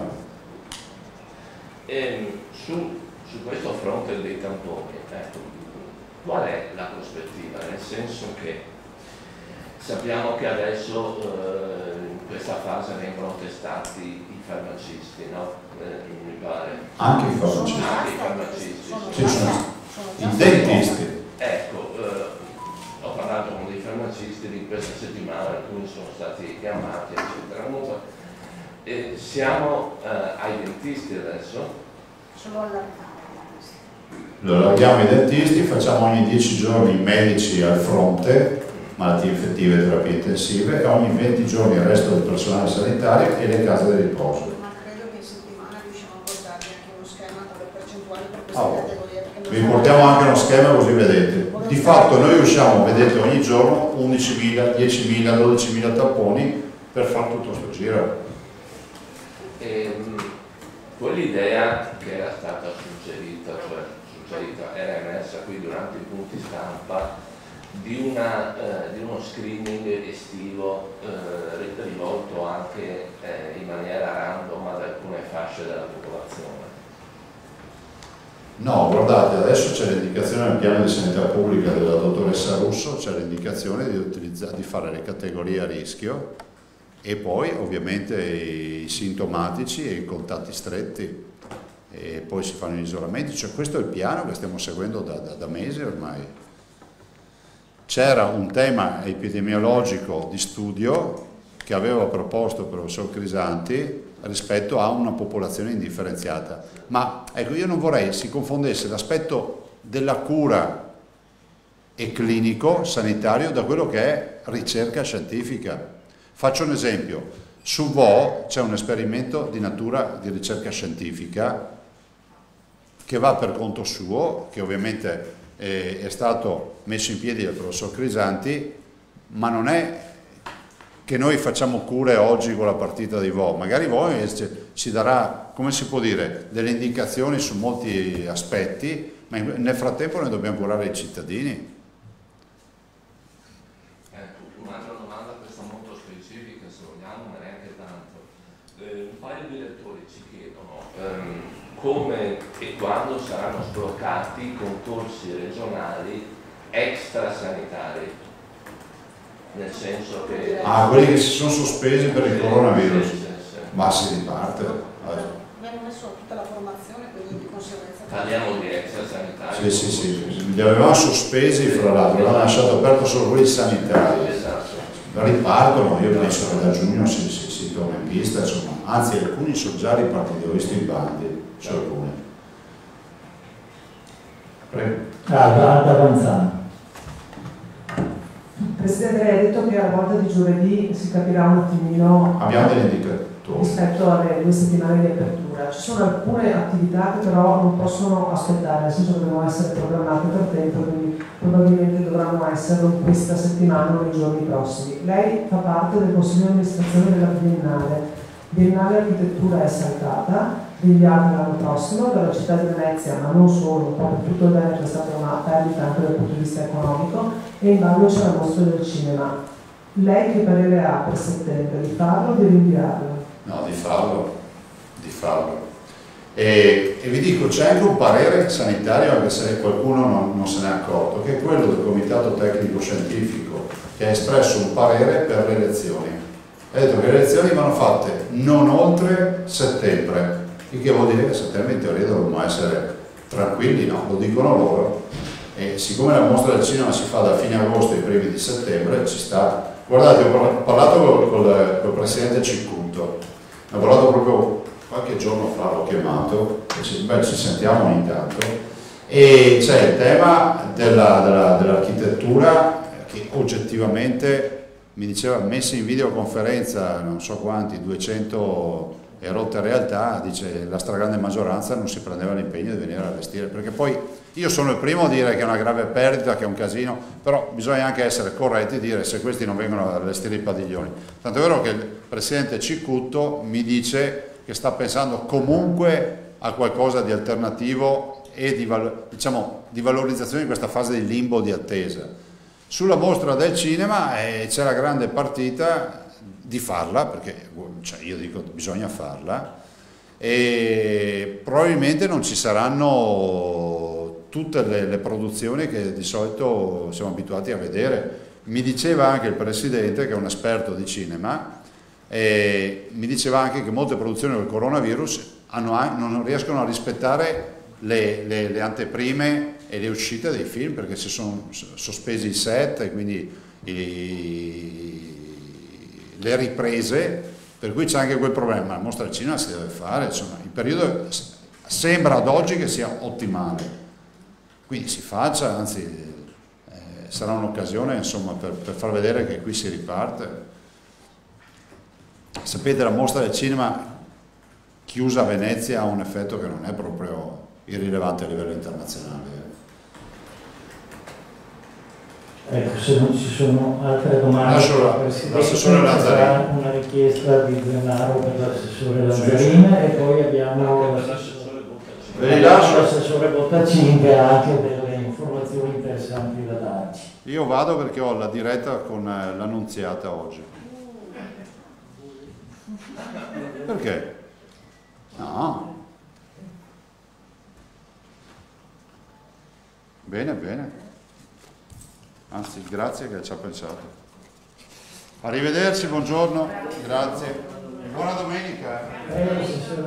E, su, su questo fronte dei tamponi, ecco, qual è la prospettiva? Nel senso che sappiamo che adesso eh, questa fase vengono testati i farmacisti, no? Eh, mi pare. Anche i farmacisti. Anche i farmacisti. Ci sono i dentisti. Ecco, eh, ho parlato con dei farmacisti di questa settimana, alcuni sono stati chiamati, eccetera. Comunque, eh, siamo eh, ai dentisti adesso. Solo allargare. Lo allarghiamo ai dentisti, facciamo ogni dieci giorni i medici al fronte, malattie infettive e terapie intensive, e ogni venti giorni il resto del personale sanitario e le case di riposo. Ma credo che in settimana riusciamo a portarvi anche uno schema con le percentuali per queste Oh. categorie. Vi portiamo anche uno schema così vedete. Di fatto noi usciamo, vedete, ogni giorno undicimila, diecimila, dodicimila tamponi per fare tutto questo giro. Ehm, quell'idea che era stata suggerita, cioè suggerita, era emersa qui durante i punti stampa, di, una, eh, di uno screening estivo eh, rivolto anche eh, in maniera random ad alcune fasce della popolazione. No, guardate, adesso c'è l'indicazione nel piano di sanità pubblica della dottoressa Russo, c'è l'indicazione di, utilizzare, di fare le categorie a rischio e poi ovviamente i sintomatici e i contatti stretti, e poi si fanno gli isolamenti, cioè questo è il piano che stiamo seguendo da, da, da mesi ormai. C'era un tema epidemiologico di studio che aveva proposto il professor Crisanti rispetto a una popolazione indifferenziata, ma ecco, io non vorrei si confondesse l'aspetto della cura e clinico sanitario da quello che è ricerca scientifica. Faccio un esempio: su V O c'è un esperimento di natura di ricerca scientifica che va per conto suo, che ovviamente eh, è stato messo in piedi dal professor Crisanti, ma non è che noi facciamo cure oggi con la partita di V O, magari V O ci darà, come si può dire, delle indicazioni su molti aspetti, ma nel frattempo noi dobbiamo curare i cittadini. Un'altra domanda, questa molto specifica, se vogliamo, ma neanche tanto. Eh, un paio di lettori ci chiedono ehm, come e quando saranno sbloccati i concorsi regionali extrasanitari, nel senso che... Ah, quelli che si sono sospesi per il coronavirus, sì, sì, sì. ma si riparte. Mi hanno messo tutta la formazione, quindi di conseguenza... Parliamo di extrasanitari. Sì, sì, sì, li avevamo sospesi, fra l'altro, avevamo lasciato aperto solo quelli sanitari. Esatto. Ripartono, io penso che da giugno si, si, si torna in pista, insomma, anzi alcuni sono già ripartiti, ho visto i bandi, su alcuni. Prego. Ah, ad avanzare. Presidente, lei ha detto che alla volta di giovedì si capirà un attimino Abbiamo degli indicatori rispetto alle due settimane di apertura. Ci sono alcune attività che però non possono aspettare, nel senso che devono essere programmate per tempo, quindi probabilmente dovranno esserlo in questa settimana o nei giorni prossimi. Lei fa parte del Consiglio di amministrazione della Biennale. Biennale Architettura è saltata, rinviata l'anno prossimo dalla città di Venezia, ma non solo, un po' per tutto il Veneto è stata una perdita anche dal punto di vista economico, e in ballo c'è la mostra del cinema. Lei che parere ha per settembre, di farlo o di rinviarlo? No, di farlo, di farlo. E, e vi dico, c'è anche un parere sanitario, anche se qualcuno non, non se ne è accorto, che è quello del Comitato Tecnico Scientifico, che ha espresso un parere per le elezioni. Ha detto che le elezioni vanno fatte non oltre settembre, il che vuol dire che a settembre in teoria dovremmo essere tranquilli, no? Lo dicono loro. E siccome la mostra del cinema si fa da fine agosto ai primi di settembre, ci sta. Guardate, ho parlato col, col, col presidente Cicutto, ne ho parlato proprio qualche giorno fa, l'ho chiamato, e ci, beh, ci sentiamo ogni tanto, e c'è il tema dell'architettura della, dell che oggettivamente mi diceva, messi in videoconferenza non so quanti, duecento e rotte realtà, dice la stragrande maggioranza non si prendeva l'impegno di venire a allestire, perché poi io sono il primo a dire che è una grave perdita, che è un casino, però bisogna anche essere corretti e dire se questi non vengono ad allestire i padiglioni. Tanto è vero che il presidente Cicutto mi dice che sta pensando comunque a qualcosa di alternativo e di, diciamo, di valorizzazione in questa fase di limbo di attesa. Sulla mostra del cinema eh, c'è la grande partita di farla, perché cioè, io dico bisogna farla, e probabilmente non ci saranno tutte le, le produzioni che di solito siamo abituati a vedere. Mi diceva anche il presidente, che è un esperto di cinema, E mi diceva anche che molte produzioni del coronavirus hanno, non riescono a rispettare le, le, le anteprime e le uscite dei film, perché si sono sospesi i set e quindi i, le riprese, per cui c'è anche quel problema. La mostra al cinema si deve fare, insomma, il periodo sembra ad oggi che sia ottimale, quindi si faccia, anzi eh, sarà un'occasione, insomma, per, per far vedere che qui si riparte. Sapete, la mostra del cinema chiusa a Venezia ha un effetto che non è proprio irrilevante a livello internazionale. Ecco, se non ci sono altre domande, l'assessore Lazzarini. Una richiesta di denaro per l'assessore Lazzarini, sì, sì. E poi abbiamo l'assessore Bottacin che ha anche delle informazioni interessanti da darci. Io vado perché ho la diretta con l'annunziata oggi. Perché? No. Bene, bene. Anzi, grazie che ci ha pensato. Arrivederci, buongiorno. Grazie. Buona domenica. Assessore,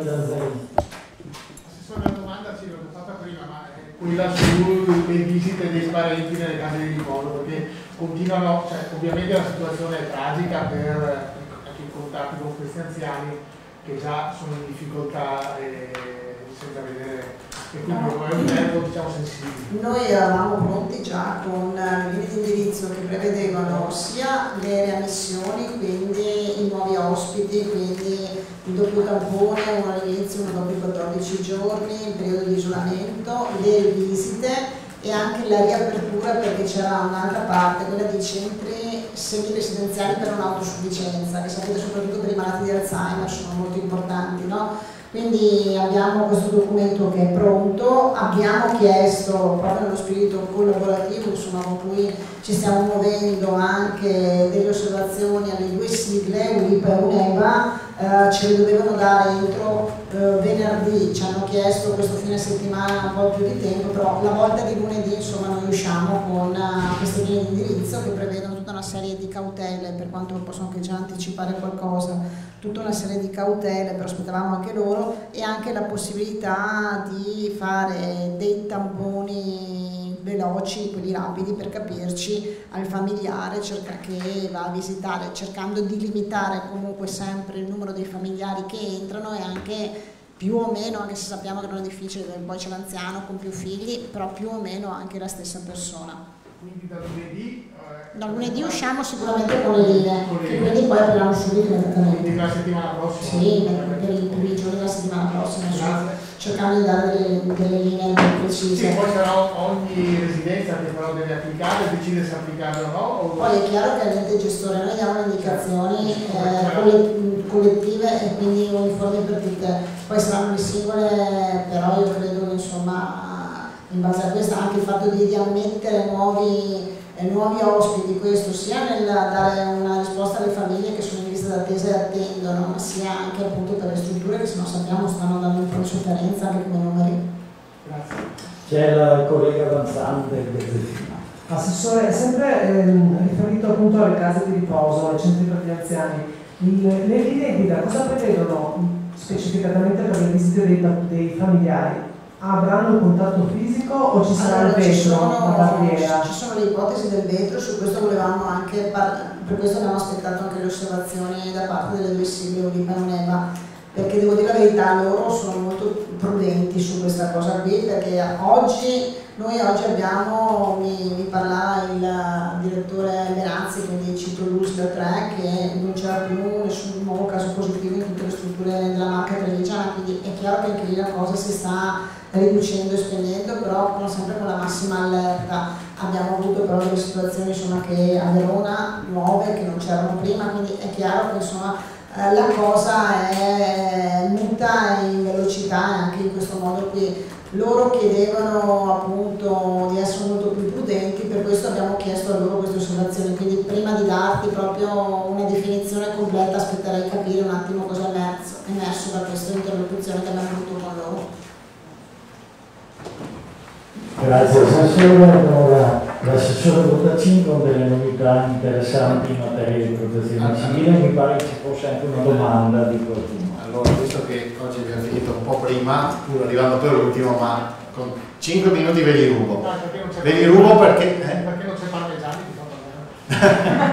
la domanda sì, l'ho fatta prima, ma è quella sulle visite dei parenti nelle case di riposo, perché continuano, cioè, ovviamente la situazione è tragica per i contatti con questi anziani che già sono in difficoltà e senza vedere, e quindi è un tempo, diciamo, sensibile. Noi eravamo pronti già con le linee di indirizzo che prevedevano sia le riammissioni, quindi i nuovi ospiti, quindi il doppio tampone, uno all'inizio, uno dopo i quattordici giorni, il periodo di isolamento, le visite e anche la riapertura, perché c'era un'altra parte, quella dei centri semi-residenziali per un'autosufficienza, che sapete soprattutto per i malati di Alzheimer sono molto importanti, no? Quindi abbiamo questo documento che è pronto, abbiamo chiesto proprio nello spirito collaborativo, insomma, con cui ci stiamo muovendo, anche delle osservazioni alle due sigle, U I P e UNEVA, eh, ce le dovevano dare entro eh, venerdì, ci hanno chiesto questo fine settimana un po' più di tempo, però la volta di lunedì, insomma, noi usciamo con uh, queste linee di indirizzo che prevedono tutta una serie di cautele, per quanto posso anche già anticipare qualcosa, tutta una serie di cautele, però aspettavamo anche loro, e anche la possibilità di fare dei tamponi veloci, quelli rapidi, per capirci, al familiare che va a visitare, cercando di limitare comunque sempre il numero dei familiari che entrano, e anche più o meno, anche se sappiamo che non è difficile, perché poi c'è l'anziano con più figli, però più o meno anche la stessa persona. Quindi da lunedì? Eh, da lunedì usciamo sicuramente con le linee, che quindi poi apriamo subito immediatamente. Quindi la settimana prossima? Sì, per i primi giorni della settimana prossima, cercando di dare delle, delle linee più precise. Sì, poi sarà ogni residenza che però deve applicare, decide se applicarle o no? O... Poi è chiaro che l'ente gestore, noi diamo le indicazioni eh, collettive e quindi uniformi per tutte, poi saranno le singole, però io credo che, insomma, in base a questo anche il fatto di, di ammettere nuovi, eh, nuovi ospiti, questo sia nel dare una risposta alle famiglie che sono in lista d'attesa e attendono, ma sia anche appunto per le strutture che, se non sappiamo, stanno dando un po' di sofferenza anche come numeri. Grazie. C'è la collega Avanzante. Assessore, sempre ehm, riferito appunto alle case di riposo, ai centri per gli anziani, il, le linee guida cosa prevedono specificatamente per le visite dei, dei familiari? Avranno il contatto fisico o ci sarà allora, il vetro, la barriera? Ci sono le ipotesi del vetro, su questo volevamo anche, per questo abbiamo aspettato anche le osservazioni da parte delle due sigle U I P e UNEVA, perché devo dire la verità, loro sono molto prudenti su questa cosa qui, perché oggi, noi oggi abbiamo, mi, mi parlava il direttore Benazzi, quindi cito l'U S D tre, che non c'era più nessun nuovo caso positivo in tutte le strutture della marca trevigiana, quindi è chiaro che anche lì la cosa si sta riducendo e spendendo, però sempre con la massima allerta. Abbiamo avuto però delle situazioni, insomma, che a Verona nuove che non c'erano prima, quindi è chiaro che, insomma, eh, la cosa è muta in velocità, e anche in questo modo qui loro chiedevano appunto di essere molto più prudenti, per questo abbiamo chiesto a loro queste osservazioni, quindi prima di darti proprio una definizione completa aspetterei di capire un attimo cosa è emerso, emerso da questa interlocuzione che abbiamo avuto con loro. Grazie, Assessore. L'assessore Bottacin con delle novità interessanti in materia di protezione civile, mi pare che ci fosse anche una domanda di qualcuno. Allora, visto che oggi abbiamo finito un po' prima, pur arrivando per l'ultimo, ma con cinque minuti ve li rubo. No, perché non c'è Ve li rubo perché... Eh? Perché non c'è parmigiano, ti fa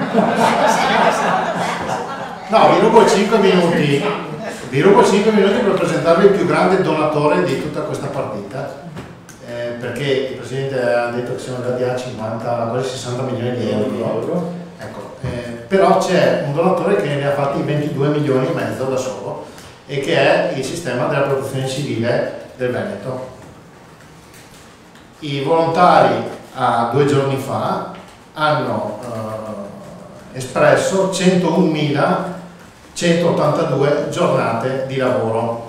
parlare. No, vi rubo cinque minuti. Vi rubo cinque minuti per presentarvi il più grande donatore di tutta questa partita. Eh, perché il Presidente ha detto che siamo andati a cinquanta, quasi sessanta milioni di euro. Ecco, eh, però c'è un donatore che ne ha fatti ventidue milioni e mezzo da solo e che è il sistema della protezione civile del Veneto. I volontari a due giorni fa hanno eh, espresso centounomilacentoottantadue giornate di lavoro.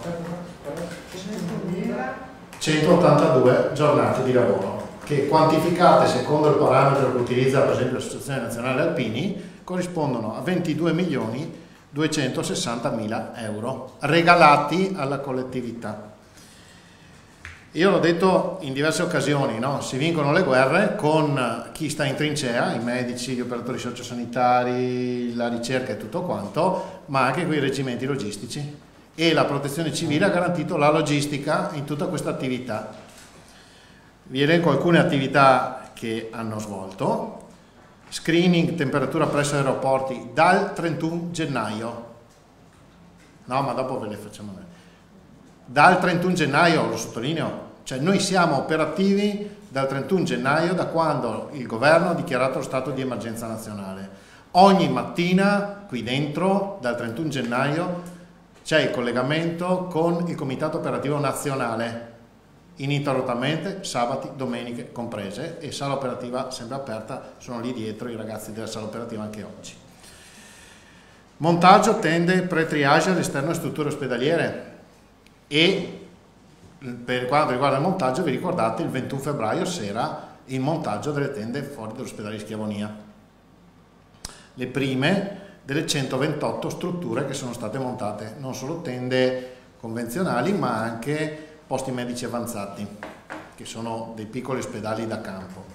centottantadue giornate di lavoro, che quantificate secondo il parametro che utilizza per esempio l'Associazione Nazionale Alpini corrispondono a ventidue milioni duecentosessantamila euro regalati alla collettività. Io l'ho detto in diverse occasioni, no? Si vincono le guerre con chi sta in trincea, i medici, gli operatori sociosanitari, la ricerca e tutto quanto, ma anche con i reggimenti logistici. E la protezione civile ha garantito la logistica in tutta questa attività. Vi elenco alcune attività che hanno svolto. Screening temperatura presso aeroporti dal trentuno gennaio. No, ma dopo ve le facciamo vedere. Dal trentuno gennaio, lo sottolineo, cioè noi siamo operativi dal trentuno gennaio, da quando il governo ha dichiarato lo stato di emergenza nazionale. Ogni mattina qui dentro, dal trentuno gennaio, c'è il collegamento con il Comitato Operativo Nazionale, ininterrottamente, sabati, domeniche comprese, e sala operativa sempre aperta, sono lì dietro i ragazzi della sala operativa anche oggi. Montaggio tende pre-triage all'esterno delle strutture ospedaliere e per quanto riguarda il montaggio vi ricordate il ventuno febbraio sera il montaggio delle tende fuori dall'ospedale di Schiavonia. Le prime delle centoventotto strutture che sono state montate, non solo tende convenzionali ma anche posti medici avanzati, che sono dei piccoli ospedali da campo.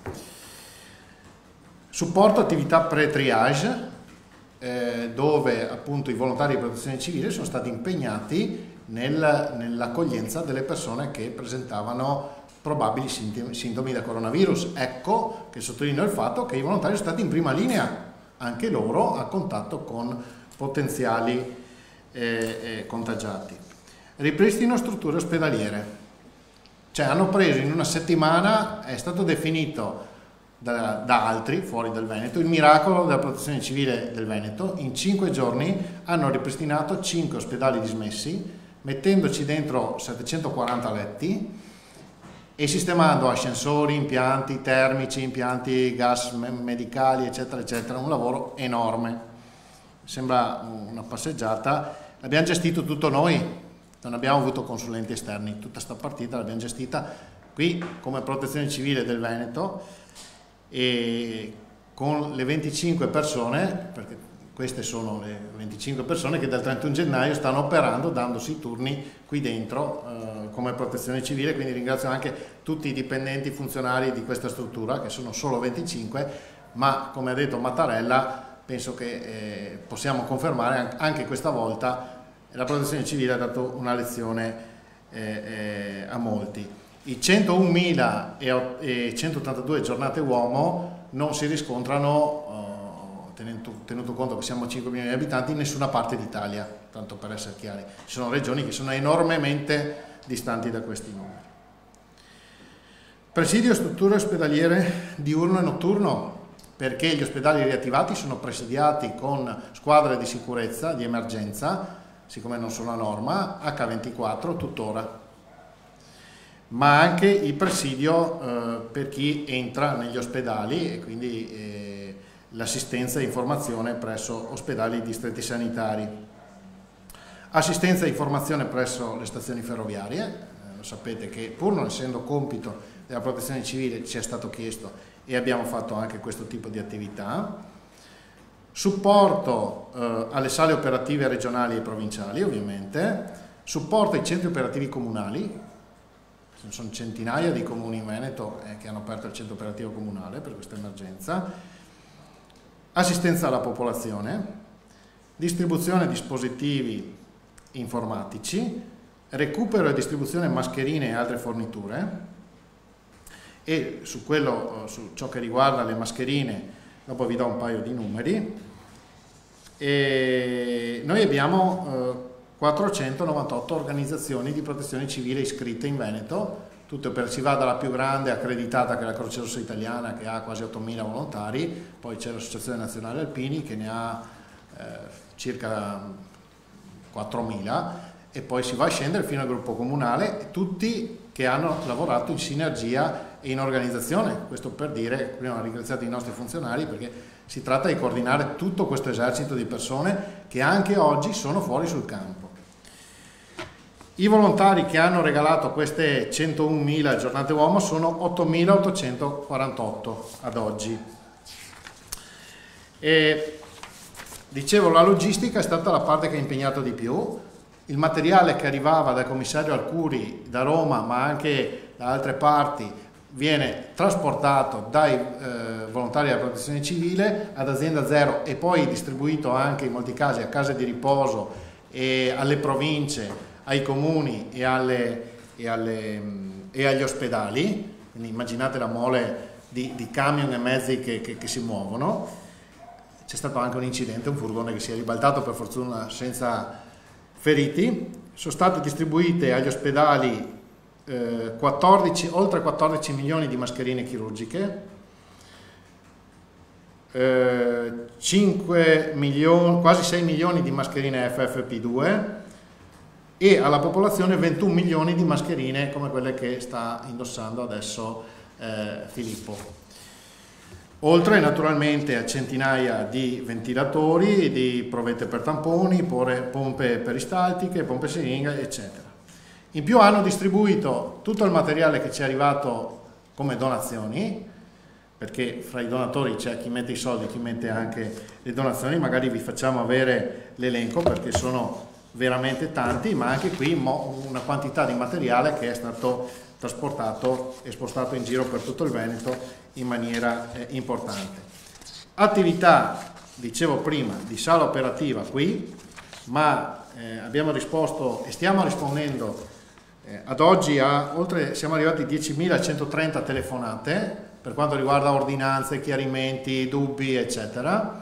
Supporto attività pre-triage, eh, dove appunto i volontari di protezione civile sono stati impegnati nel, nell'accoglienza delle persone che presentavano probabili sintomi, sintomi da coronavirus. Ecco che sottolineo il fatto che i volontari sono stati in prima linea, anche loro a contatto con potenziali eh, eh, contagiati. Ripristino strutture ospedaliere, cioè hanno preso in una settimana, è stato definito da, da altri fuori dal Veneto, il miracolo della protezione civile del Veneto. In cinque giorni hanno ripristinato cinque ospedali dismessi, mettendoci dentro settecentoquaranta letti e sistemando ascensori, impianti termici, impianti gas medicali, eccetera, eccetera. Un lavoro enorme. Sembra una passeggiata. L'abbiamo gestito tutto noi, non abbiamo avuto consulenti esterni. Tutta sta partita l'abbiamo gestita qui come protezione civile del Veneto e con le venticinque persone, perché queste sono le venticinque persone che dal trentuno gennaio stanno operando, dandosi i turni qui dentro eh, come protezione civile, quindi ringrazio anche tutti i dipendenti funzionari di questa struttura, che sono solo venticinque, ma come ha detto Mattarella, penso che eh, possiamo confermare anche questa volta la protezione civile ha dato una lezione eh, eh, a molti. I centounomilacentoottantadue giornate uomo non si riscontrano, Tenuto, tenuto conto che siamo cinque milioni di abitanti, in nessuna parte d'Italia, tanto per essere chiari. Ci sono regioni che sono enormemente distanti da questi numeri. Presidio strutture ospedaliere diurno e notturno, perché gli ospedali riattivati sono presidiati con squadre di sicurezza, di emergenza, siccome non sono a norma, acca ventiquattro tuttora, ma anche il presidio eh, per chi entra negli ospedali e quindi eh, l'assistenza e informazione presso ospedali e distretti sanitari. Assistenza e informazione presso le stazioni ferroviarie, eh, lo sapete che pur non essendo compito della protezione civile ci è stato chiesto e abbiamo fatto anche questo tipo di attività. Supporto eh, alle sale operative regionali e provinciali ovviamente, supporto ai centri operativi comunali, ci sono centinaia di comuni in Veneto eh, che hanno aperto il centro operativo comunale per questa emergenza, assistenza alla popolazione, distribuzione di dispositivi informatici, recupero e distribuzione mascherine e altre forniture, e su quello, su ciò che riguarda le mascherine, dopo vi do un paio di numeri. E noi abbiamo eh, quattrocentonovantotto organizzazioni di protezione civile iscritte in Veneto, tutte per, si va dalla più grande accreditata, che è la Croce Rossa Italiana, che ha quasi ottomila volontari, poi c'è l'Associazione Nazionale Alpini che ne ha eh, circa quattromila, e poi si va a scendere fino al gruppo comunale, tutti che hanno lavorato in sinergia e in organizzazione. Questo per dire, prima ho ringraziato i nostri funzionari, perché si tratta di coordinare tutto questo esercito di persone che anche oggi sono fuori sul campo. I volontari che hanno regalato queste centounmila giornate uomo sono ottomilaottocentoquarantotto ad oggi. E, dicevo, la logistica è stata la parte che ha impegnato di più. Il materiale che arrivava dal commissario Arcuri da Roma, ma anche da altre parti, viene trasportato dai eh, volontari della protezione civile ad Azienda Zero e poi distribuito anche in molti casi a case di riposo e alle province, ai comuni e, alle, e, alle, e agli ospedali. Quindi immaginate la mole di, di camion e mezzi che, che, che si muovono. C'è stato anche un incidente, un furgone che si è ribaltato, per fortuna senza feriti. Sono state distribuite agli ospedali eh, quattordici, oltre quattordici milioni di mascherine chirurgiche, eh, cinque milioni, quasi sei milioni di mascherine F F P due e alla popolazione ventuno milioni di mascherine come quelle che sta indossando adesso eh, Filippo. Oltre naturalmente a centinaia di ventilatori, di provette per tamponi, pompe peristaltiche, pompe siringa, eccetera. In più hanno distribuito tutto il materiale che ci è arrivato come donazioni, perché fra i donatori c'è chi mette i soldi, chi mette anche le donazioni. Magari vi facciamo avere l'elenco perché sono veramente tanti, ma anche qui una quantità di materiale che è stato trasportato e spostato in giro per tutto il Veneto in maniera eh, importante. Attività, dicevo prima, di sala operativa qui, ma eh, abbiamo risposto e stiamo rispondendo eh, ad oggi a oltre, siamo arrivati a diecimilacentotrenta telefonate per quanto riguarda ordinanze, chiarimenti, dubbi, eccetera.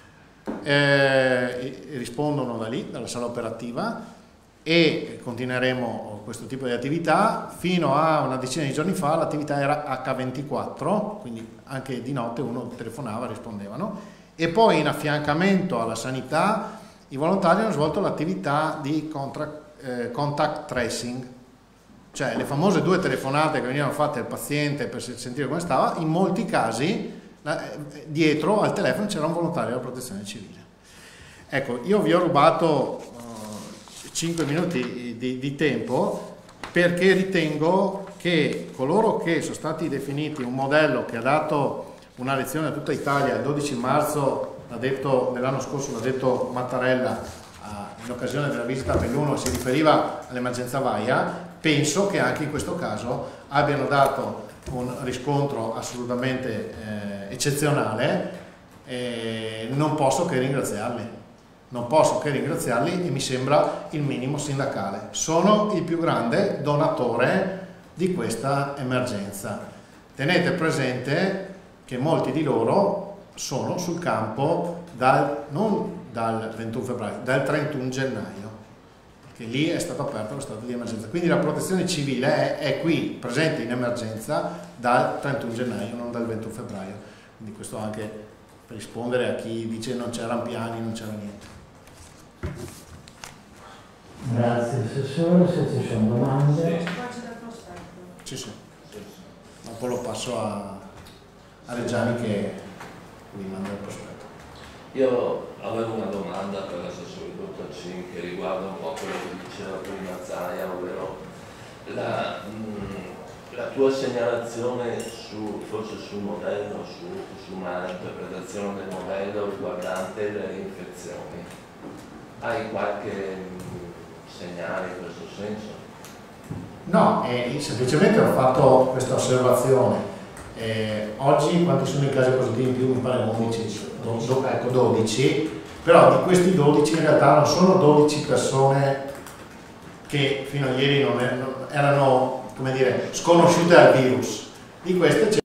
Eh, rispondono da lì, dalla sala operativa, e continueremo questo tipo di attività. Fino a una decina di giorni fa l'attività era acca ventiquattro, quindi anche di notte uno telefonava, rispondevano, e poi in affiancamento alla sanità i volontari hanno svolto l'attività di contract, eh, contact tracing, cioè le famose due telefonate che venivano fatte al paziente per sentire come stava. In molti casi la, eh, dietro al telefono c'era un volontario della protezione civile. Ecco, io vi ho rubato cinque minuti di, di tempo perché ritengo che coloro che sono stati definiti un modello che ha dato una lezione a tutta Italia il dodici marzo, dell'anno scorso l'ha detto Mattarella uh, in occasione della visita a Belluno, si riferiva all'emergenza Vaia, penso che anche in questo caso abbiano dato un riscontro assolutamente eh, eccezionale, e non posso che ringraziarli. Non posso che ringraziarli e mi sembra il minimo sindacale. Sono il più grande donatore di questa emergenza. Tenete presente che molti di loro sono sul campo dal, non dal ventuno febbraio, dal trentuno gennaio, perché lì è stato aperto lo stato di emergenza. Quindi la protezione civile è, è qui, presente in emergenza dal trentuno gennaio, non dal ventuno febbraio. Quindi questo anche per rispondere a chi dice non c'erano piani, non c'era niente. Grazie Assessore, se ci sono domande. Sì, sì. Dopo lo passo a, a Reggiani che mi manda il prospetto. Io avevo una domanda per l'assessore Bottacin che riguarda un po' quello che diceva prima Zaia, ovvero la, mh, la tua segnalazione su, forse sul modello, su, su una interpretazione del modello riguardante le infezioni. Hai qualche segnale in questo senso? No, eh, semplicemente ho fatto questa osservazione. Eh, oggi quanti sono i casi positivi in più? Mi pare undici, do, do, ecco dodici, però di questi dodici in realtà non sono dodici persone che fino a ieri non erano, erano come dire, sconosciute al virus. Di queste c'è